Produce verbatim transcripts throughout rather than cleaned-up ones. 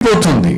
తగ్గిపోతుంది.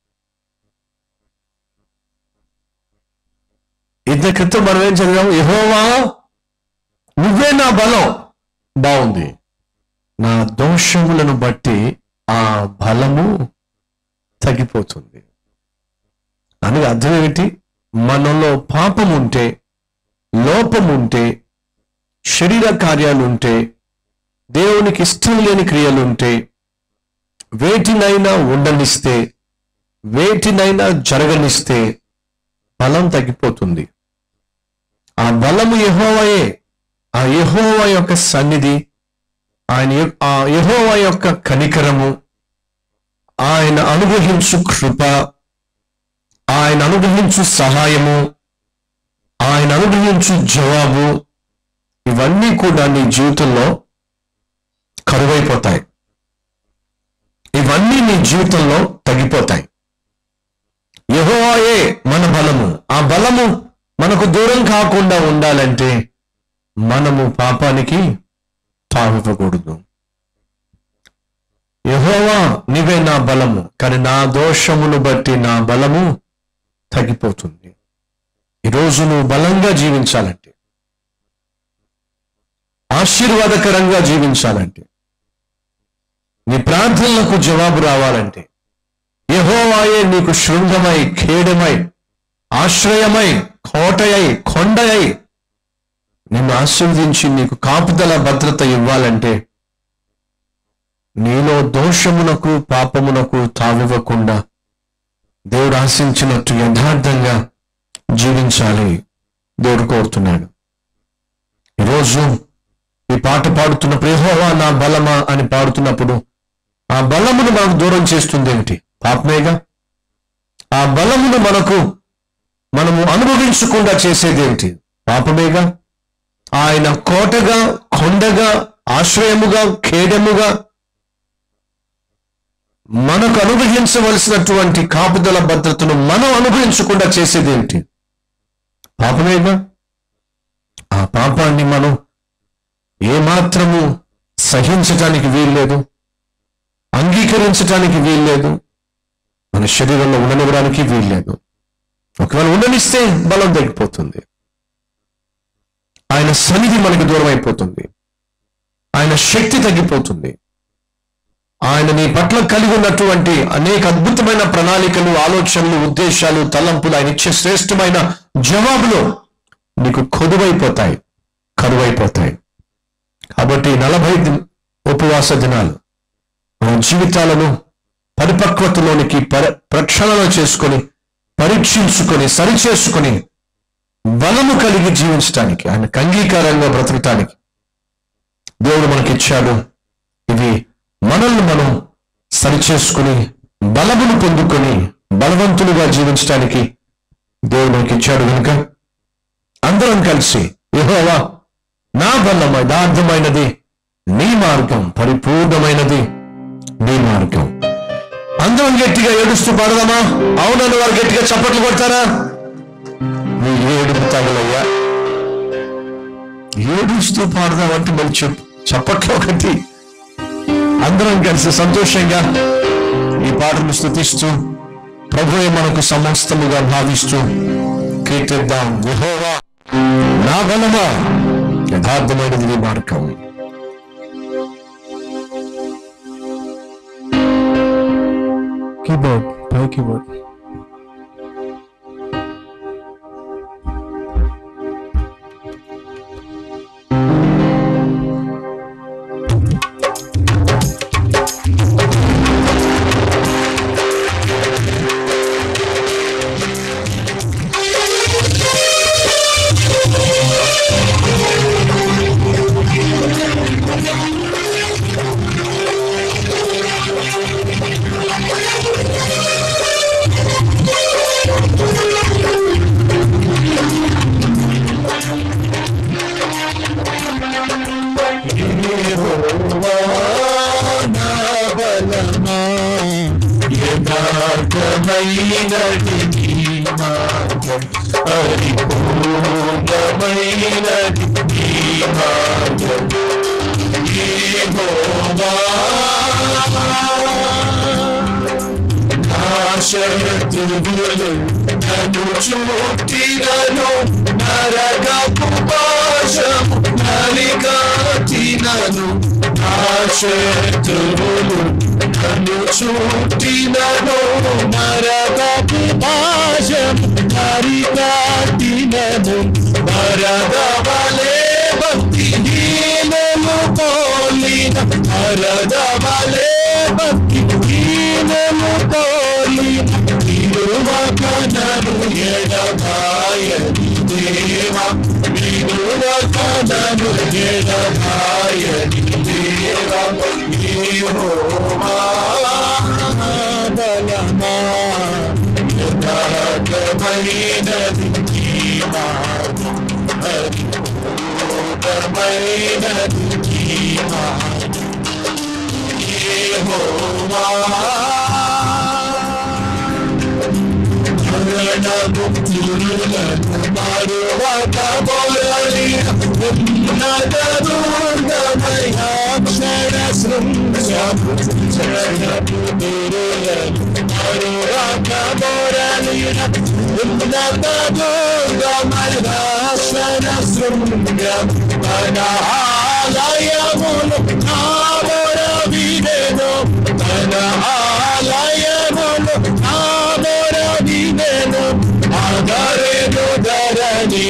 ఇంత క్రితం మనం ఏం చదివాం? యెహోవా నువ్వే నా బలం. బాగుంది. నా దోషములను బట్టి ఆ బలము తగ్గిపోతుంది. అని అర్థం ఏమిటి? మనలో పాపం ఉంటే, లోపం ఉంటే, శరీర కార్యాలు ఉంటే, దేవునికి ఇష్టం లేని క్రియలుంటే, వేటినైనా ఉండనిస్తే, వేటినైనా జరగనిస్తే బలం తగ్గిపోతుంది. ఆ బలము యెహోవాయే. ఆ యెహోవా యొక్క సన్నిధి, ఆయన ఆ యెహోవా యొక్క కనికరము, ఆయన అనుగ్రహించు కృప, ఆయన అనుగ్రహించు సహాయము, ఆయన అనుగ్రహించు జవాబు, ఇవన్నీ కూడా నీ జీవితంలో కరువైపోతాయి. ఇవన్నీ నీ జీవితంలో తగ్గిపోతాయి. యెహోవాయే మన బలము. ఆ బలము మనకు దూరం కాకుండా ఉండాలంటే మనము పాపానికి తావివ్వకూడదు. యెహోవా నీవే నా బలము, కానీ నా దోషమును బట్టి నా బలము తగ్గిపోతుంది. ఈరోజు నువ్వు బలంగా జీవించాలంటే, ఆశీర్వాదకరంగా జీవించాలంటే, నీ ప్రార్థనలకు జవాబు రావాలంటే, యెహోవాయే నీకు శృంగమై, ఖేడమై, ఆశ్రయమై, కోటయై, కొండయై నిన్ను ఆశీర్వదించి నీకు కాపుదల భద్రత ఇవ్వాలంటే, నీలో దోషమునకు పాపమునకు తావివ్వకుండా దేవుడు ఆశించినట్టు యథార్థంగా జీవించాలి దేవుడు కోరుతున్నాడు. ఈరోజు ఈ పాట పాడుతున్నప్పుడు యెహోవా నా బలమా అని పాడుతున్నప్పుడు ఆ బలమును మనకు దూరం చేస్తుంది ఏమిటి? పాపమేగా. ఆ బలమును మనకు మనము అనుభవించకుండా చేసేదేమిటి? పాపమేగా. ఆయన కోటగా, కొండగా, ఆశ్రయముగా, ఖేడముగా మనకు అనుభవించవలసినటువంటి కాపుదల భద్రతను మనం అనుభవించకుండా చేసేదేమిటి? పాపమేగా. ఆ పాపాన్ని మనం ఏమాత్రము సహించటానికి వీల్లేదు, అంగీకరించటానికి వీల్లేదు, మన శరీరంలో ఉండనివ్వడానికి వీల్లేదు. ఒకవేళ ఉండనిస్తే బలం తగ్గిపోతుంది. ఆయన సన్నిధి మనకి దూరం అయిపోతుంది. ఆయన శక్తి తగ్గిపోతుంది. ఆయన నీ పట్ల కలిగి ఉన్నటువంటి అనేక అద్భుతమైన ప్రణాళికలు, ఆలోచనలు, ఉద్దేశాలు, తలంపులు, ఆయన ఇచ్చే శ్రేష్టమైన జవాబులు నీకు కొదువైపోతాయి, కరువైపోతాయి. కాబట్టి నలభై ఉపవాస దినాలు మన జీవితాలను పరిపక్వతలోనికి పర ప్రక్షాళన చేసుకొని, పరీక్షించుకొని, సరిచేసుకొని బలము కలిగి జీవించడానికి, ఆయనకు అంగీకారంగా బ్రతకటానికి దేవుడు మనకిచ్చాడు. ఇవి మనల్ని మనం సరిచేసుకుని బలమును పొందుకొని బలవంతులుగా జీవించడానికి దేవుడు మనకి ఇచ్చాడు. కనుక అందరం కలిసి యెహోవా నా బలము యథార్థమైనది నీ మార్గం, పరిపూర్ణమైనది నీ మార్గం. అందరం గట్టిగా ఏడుస్తూ పాడదామా? అవునని వారు గట్టిగా చప్పట్లు కొడతారా? నీ ఏడుపు తగులయ్యా. ఏడుస్తూ పాడదామంటే మరి చెప్పు, చప్పట్లు ఒకటి. అందరం కలిసి సంతోషంగా ఈ పాటను స్తుతిస్తూ ప్రభువే మనకు సమస్తముగా భావిస్తూ కీర్తిద్దాం. యెహోవా నా బలమా యథార్థమైనది నీ మార్గం. కీబోర్డ్ పై కీబోర్డ్ శత్రువులు నన్ను చుట్టినను నరకపు పాశము నలిగాచినను నా శత్రువులు నన్ను చుట్టినను నరకపు పాశము నలిగాచినను వరదవలే భక్తిహీనము పోలిన వరదవలే భక్తిహీనము పోలిన విడువకనను ఎడబాయని దేవా విడువకనను ఎడబాయని దేవా యెహోవా బలమా యథార్థమైనది నీ మార్గం పరిపూర్ణమైనది నీ మార్గం యెహోవా మరణముక్తులను మరువక బోరలిన ఉన్నత దుర్గమయాక్షర శృంగము శరణపురులను మరువక బోరలిన ఉన్నత దుర్గమయాక్షర శృంగము మన ఆలయములు నా మొర వినెను మన ఆలయములు నా మొర వినెను ఆదరేను ధరణి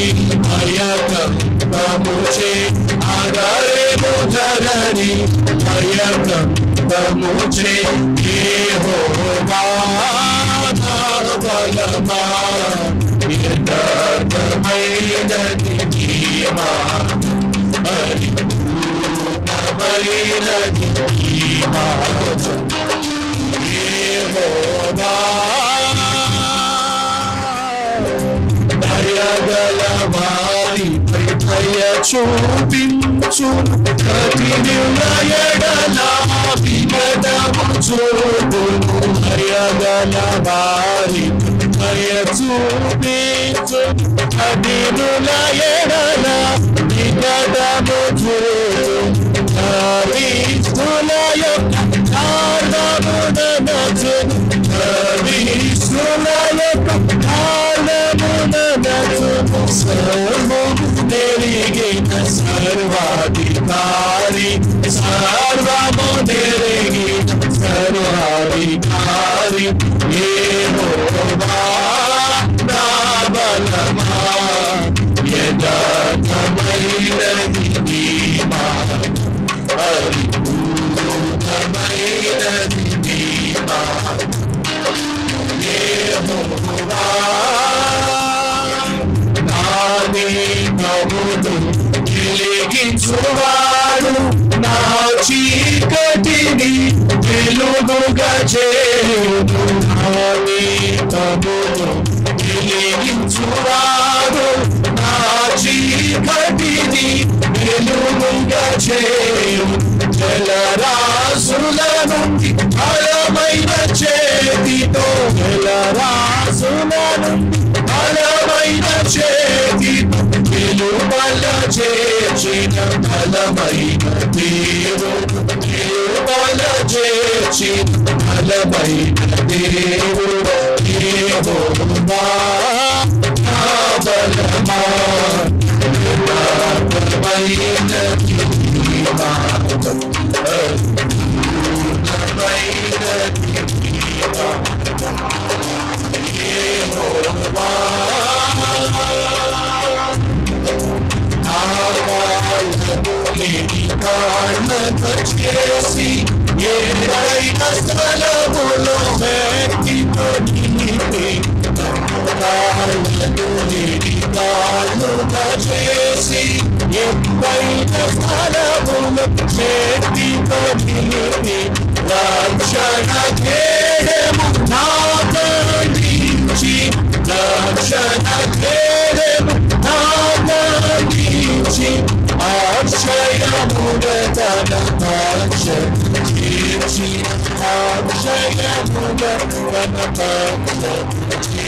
భయకంపముచే ఆదరేను ధరణి భయకంపముచే యెహోవా నా బలమా యథార్థమైనది నీ మార్గం పరిపూర్ణమైనది నీ మార్గం యెహోవా దయగల వారిపై దయ చూపించు కఠినుల విమతము చూపును దయగల వారిపై దయ చూపించు కఠినుల ఎడల విమతము చూపును కవిస్తుల యొక్క కారణముననచును కవిస్తుల యొక్క కారణముననచును సర్వము నెరిగిన సర్వాధికారి సర్వము నెరిగిన సర్వాధికారి యెహోవా నా బలమా యథార్థమైనది నీ మార్గం పరిపూర్ణమైనది నీ మార్గం యెహోవా నాదే ప్రభువు వెలిగించువాడు నా చీకటిని వెలుగుగా చేయును నాదే ప్రభువు వెలిగించువాడు నా చీకటిని వెలుగుగా చేయును జలరాశుల నుండి బలమైన చేతితో జలరాశుల నుండి బలమైన చేతితో వెలుపల చేర్చిన బలమైన దేవుడు వెలుపల చేర్చిన బలమైన దేవుడు యెహోవా నా బలమా యథార్థమైనది నీ మార్గం పరిపూర్ణమైనది నీ మార్గం యెహోవా కారణత చేసి ఏదైనా స్థలములో వ్యక్తితో నిలిపి కారణత చేసి ఎప్పుడైనా స్థలములో వ్యక్తితో నిలిపి రక్షణ కేడము నాగరించి రక్షణ కేడము నాగరించి అక్షయముగతన పక్షి అక్షయముగతన పక్షి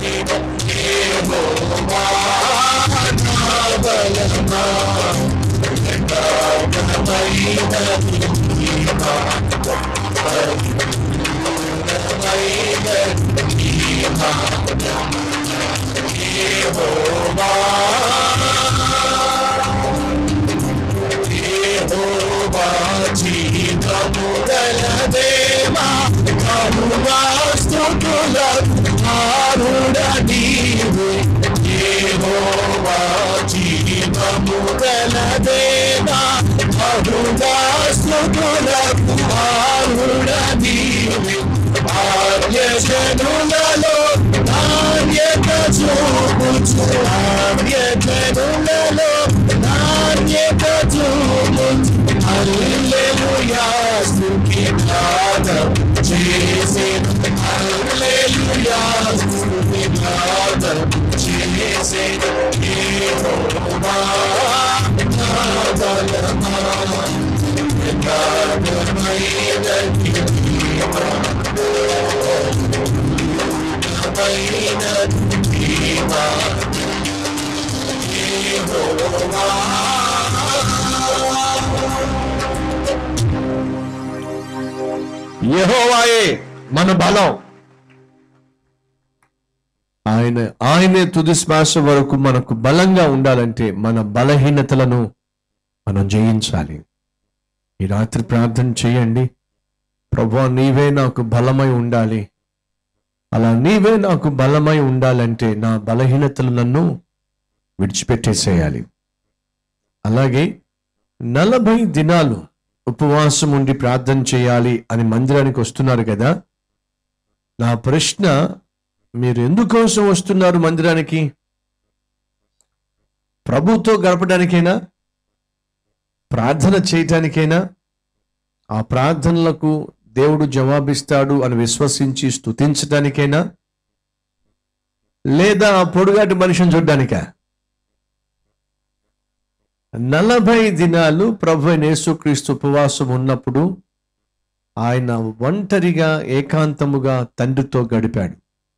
యెహోవా నా బలమా యథార్థమైనది నీ మార్గం పరిపూర్ణమైనది యెహోవా యెహోవా జీవము గల దేవా ప్రభువా స్తుతులకు ఆరుడ నీవే యెహోవా జీవము గల దేవా ప్రభువా స్తుతులకు ఆరుడ నీవే ఆర్యజనులలో నాణ్యత చూపుచు ఆర్యజనులలో నాణ్యత చూపుచు హల్లెలూయా స్తుతి గానం చేసెను హల్లెలూయా స్తుతి గానం చేసెను యెహోవా నా బలమా యెహోవా యెహోవాయే మన బలం. ఆయన ఆయనే తుది శ్వాస వరకు మనకు బలంగా ఉండాలంటే మన బలహీనతలను మనం జయించాలి. ఈ రాత్రి ప్రార్థన చేయండి, ప్రభువా నీవే నాకు బలమై ఉండాలి. అలా నీవే నాకు బలమై ఉండాలంటే నా బలహీనతలు నన్ను విడిచిపెట్టేసేయాలి. అలాగే నలభై దినాలు ఉపవాసం ఉండి ప్రార్థన చేయాలి అని మందిరానికి వస్తున్నారు కదా. నా ప్రశ్న, మీరు ఎందుకోసం వస్తున్నారు మందిరానికి? ప్రభుతో గడపడానికైనా? ప్రార్థన చేయటానికైనా? ఆ ప్రార్థనలకు దేవుడు జవాబిస్తాడు అని విశ్వసించి స్తుతించడానికైనా? లేదా ఆ పొడుగాటి మనిషిని చూడ్డానికా? నలభై దినాలు ప్రభు యేసుక్రీస్తు ఉపవాసం ఉన్నప్పుడు ఆయన ఒంటరిగా ఏకాంతముగా తండ్రితో గడిపాడు.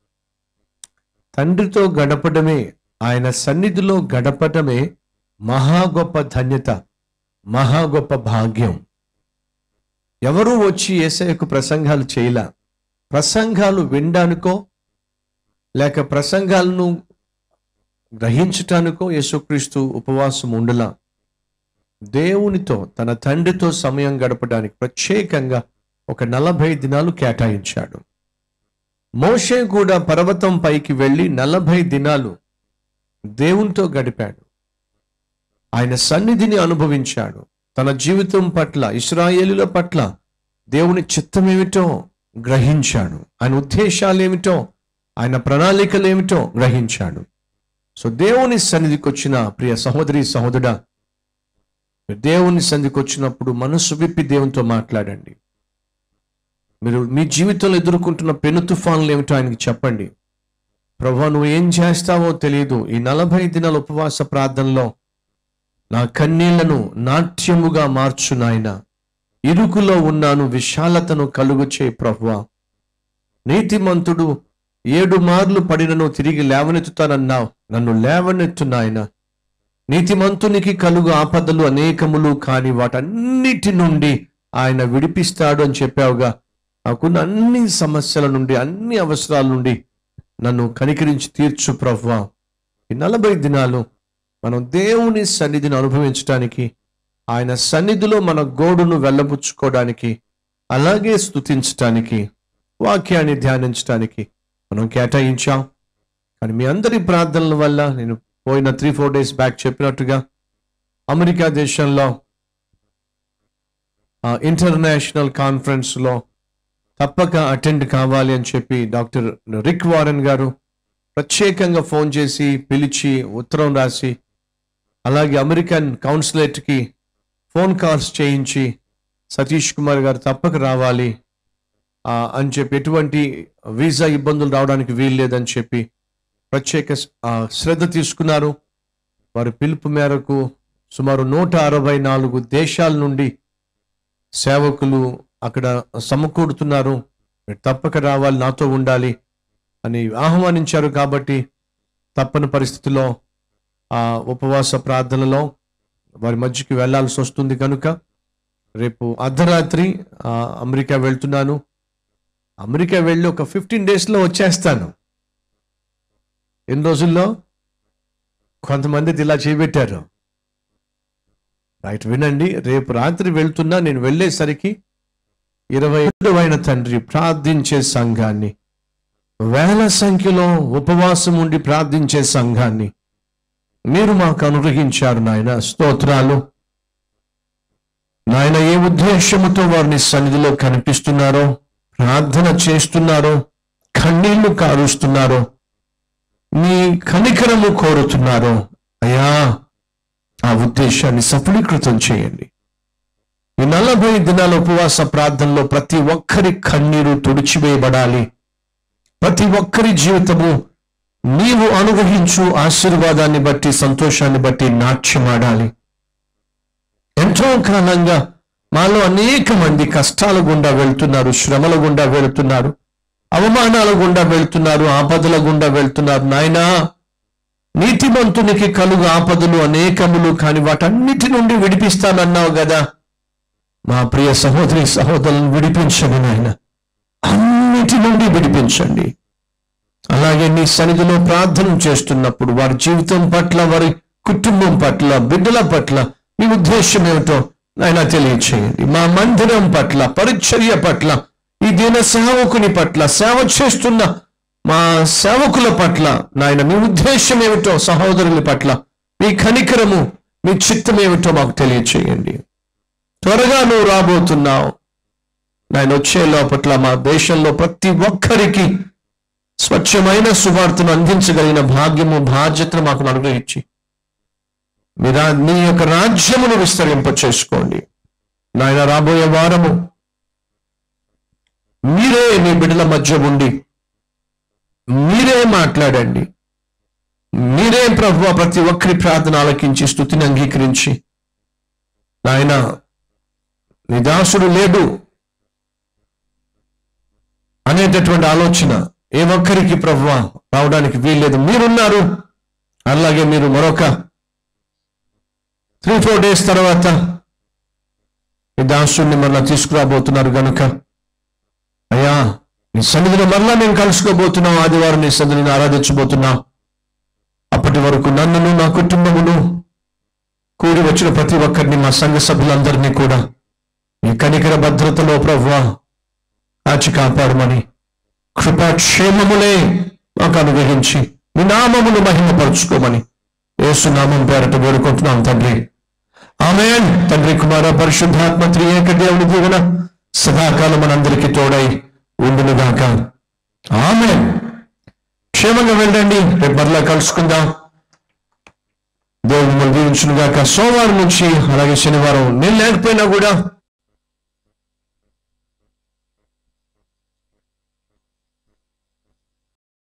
తండ్రితో గడపడమే, ఆయన సన్నిధిలో గడపడమే మహా గొప్ప ధన్యత, మహా గొప్ప భాగ్యం. ఎవరూ వచ్చి యేసయ్యకు ప్రసంగాలు చేయలా. ప్రసంగాలు వినడానికో లేక ప్రసంగాలను గ్రహించటానికో యేసుక్రీస్తు ఉపవాసం ఉండలా. దేవునితో, తన తండ్రితో సమయం గడపడానికి ప్రత్యేకంగా ఒక నలభై దినాలు కేటాయించాడు. మోషే కూడా పర్వతం పైకి వెళ్ళి నలభై దినాలు దేవునితో గడిపాడు. ఆయన సన్నిధిని అనుభవించాడు. తన జీవితం పట్ల, ఇశ్రాయేలుల పట్ల దేవుని చిత్తమేమిటో గ్రహించాడు. ఆయన ఉద్దేశాలు ఏమిటో, ఆయన ప్రణాళికలు ఏమిటో గ్రహించాడు. సో దేవుని సన్నిధికి వచ్చిన ప్రియ సహోదరి సహోదరుడా, దేవుని సన్నిధికి వచ్చినప్పుడు మనసు విప్పి దేవునితో మాట్లాడండి. మీరు మీ జీవితంలో ఎదుర్కొంటున్న పెను తుఫానులు ఏమిటో ఆయనకి చెప్పండి. ప్రభువా నువ్వు ఏం చేస్తావో తెలియదు, ఈ నలభై దినాల ఉపవాస ప్రార్థనలో నా కన్నీళ్లను నాట్యముగా మార్చు నాయనా. ఇరుకులో ఉన్నాను, విశాలతను కలుగు చేయి ప్రభువా. నీతిమంతుడు ఏడు మార్లు పడినను తిరిగి లేవనెత్తుతానన్నావు, నన్ను లేవనెత్తు నాయనా. నీతిమంతునికి కలుగు ఆపదలు అనేకములు, కానీ వాటన్నిటి నుండి ఆయన విడిపిస్తాడు అని చెప్పావుగా. నాకున్న అన్ని సమస్యల నుండి, అన్ని అవసరాల నుండి నన్ను కనికరించి తీర్చు ప్రభువా. ఈ నలభై దినాలు మనం దేవుని సన్నిధిని అనుభవించడానికి, ఆయన సన్నిధిలో మన గోడును వెళ్ళబుచ్చుకోవడానికి, అలాగే స్తుతించటానికి, వాక్యాన్ని ధ్యానించడానికి మనం కేటాయించాం. కానీ మీ అందరి ప్రార్థనల వల్ల, నేను పోయిన త్రీ ఫోర్ డేస్ బ్యాక్ చెప్పినట్టుగా అమెరికా దేశంలో ఇంటర్నేషనల్ కాన్ఫరెన్స్లో తప్పక అటెండ్ కావాలి అని చెప్పి డాక్టర్ రిక్ వారెన్ గారు ప్రత్యేకంగా ఫోన్ చేసి పిలిచి ఉత్తరం రాసి, అలాగే అమెరికన్ కౌన్సిలేట్కి ఫోన్ కాల్స్ చేయించి సతీష్ కుమార్ గారు తప్పక రావాలి అని చెప్పి, ఎటువంటి వీసా ఇబ్బందులు రావడానికి వీల్లేదని చెప్పి ప్రత్యేక శ్రద్ధ తీసుకున్నారు. వారి పిలుపు మేరకు సుమారు నూట అరవై నాలుగు దేశాల నుండి సేవకులు అక్కడ సమకూడుతున్నారు. మీరు తప్పక రావాలి, నాతో ఉండాలి అని ఆహ్వానించారు. కాబట్టి తప్పని పరిస్థితిలో ఆ ఉపవాస ప్రార్థనలో వారి మధ్యకి వెళ్లాల్సి వస్తుంది. కనుక రేపు అర్ధరాత్రి అమెరికా వెళ్తున్నాను. అమెరికా వెళ్ళి ఒక ఫిఫ్టీన్ డేస్లో వచ్చేస్తాను. ఎన్ని రోజుల్లో? కొంతమంది ఇలా చేయబెట్టారు. రైట్, వినండి. రేపు రాత్రి వెళ్తున్నా, నేను వెళ్ళేసరికి ఇరవై ఏడవైన తండ్రి ప్రార్థించే సంఘాన్ని, వేల సంఖ్యలో ఉపవాసం ఉండి ప్రార్థించే సంఘాన్ని మీరు మాకు అనుగ్రహించారు నాయన. స్తోత్రాలు నాయన. ఏ ఉద్దేశముతో వారిని సన్నిధిలో కనిపిస్తున్నారో, ప్రార్థన చేస్తున్నారో, కన్నీళ్లు కారుస్తున్నారో, మీ కనికరము కోరుతున్నారో అయ్యా, ఆ ఉద్దేశాన్ని సఫలీకృతం చేయండి. ఈ నలభై దినాల ఉపవాస ప్రార్థనలో ప్రతి ఒక్కరి కన్నీరు తుడిచివేయబడాలి. ప్రతి ఒక్కరి జీవితము నీవు అనుగ్రహించు ఆశీర్వాదాన్ని బట్టి, సంతోషాన్ని బట్టి నాట్యమాడాలి. ఎంతో కాలంగా మాలో అనేక మంది కష్టాల గుండా వెళ్తున్నారు, శ్రమల గుండా వెళ్తున్నారు, అవమానాల గుండా వెళ్తున్నారు, ఆపదల గుండా వెళ్తున్నారు. నాయనా, నీతిమంతునికి కలుగు ఆపదలు అనేకములు, కానీ వాటన్నిటి నుండి విడిపిస్తానన్నావు కదా. మా ప్రియ సహోదరి సహోదరులను విడిపించండి నాయన, అన్నిటి నుండి విడిపించండి. అలాగే నీ సన్నిధిలో ప్రార్థన చేస్తున్నప్పుడు వారి జీవితం పట్ల, వారి కుటుంబం పట్ల, బిడ్డల పట్ల మీ ఉద్దేశం ఏమిటో నాయన తెలియచేయండి. మా మందిరం పట్ల, పరిచర్య పట్ల, ఈ దీన సేవకుని పట్ల, సేవ చేస్తున్న మా సేవకుల పట్ల నాయన మీ ఉద్దేశం ఏమిటో, సహోదరుల పట్ల మీ కనికరము, మీ చిత్తం ఏమిటో మాకు తెలియచేయండి. త్వరగా నువ్వు రాబోతున్నావు నాయన. వచ్చే లోపట్ల మా దేశంలో ప్రతి ఒక్కరికి స్వచ్ఛమైన సువార్తను అందించగలిగిన భాగ్యము, బాధ్యతను మాకు అనుగ్రహించి మీరా నీ యొక్క రాజ్యమును విస్తరింప చేసుకోండి నాయన. రాబోయే వారము మీరే నీ బిడ్డల మధ్య ఉండి మీరే మాట్లాడండి. మీరే ప్రభువా ప్రతి ఒక్కరి ప్రార్థన ఆలకించి స్తుతిని అంగీకరించి నాయన నీ దాసుడు లేడు అనేటటువంటి ఆలోచన ఏ ఒక్కరికి ప్రభువా రావడానికి వీల్లేదు. మీరున్నారు. అలాగే మీరు మరొక త్రీ ఫోర్ డేస్ తర్వాత ఈ దాసుడిని మరలా తీసుకురాబోతున్నారు గనుక అయ్యా, నీ సన్నిధిలో మరలా మేము కలుసుకోబోతున్నాం. ఆదివారం నీ సన్నిధిని ఆరాధించబోతున్నాం. అప్పటి వరకు నన్నును, నా కుటుంబమును, కూడి వచ్చిన ప్రతి ఒక్కరిని, మా సంఘ సభ్యులందరినీ కూడా ఈ కనికర భద్రతలో ప్రభువా కాచి కాపాడమని, కృపాక్షేమములే మాకు అనుగ్రహించి మీ నామమును మహిమపరుచుకోమని యేసు నామం పేరట వేడుకుంటున్నాం తండ్రి. ఆమేన్. తండ్రి, కుమార, పరిశుద్ధాత్మ త్రియేక దేవుని దీవెన సదాకాలం మనందరికీ తోడై ఉండునుగాక. ఆమేన్. క్షేమంగా వెళ్ళండి. రేపు మరలా కలుసుకుందాం. దేవుని దీవించునుగాక. సోమవారం నుంచి అలాగే శనివారం నేను లేకపోయినా కూడా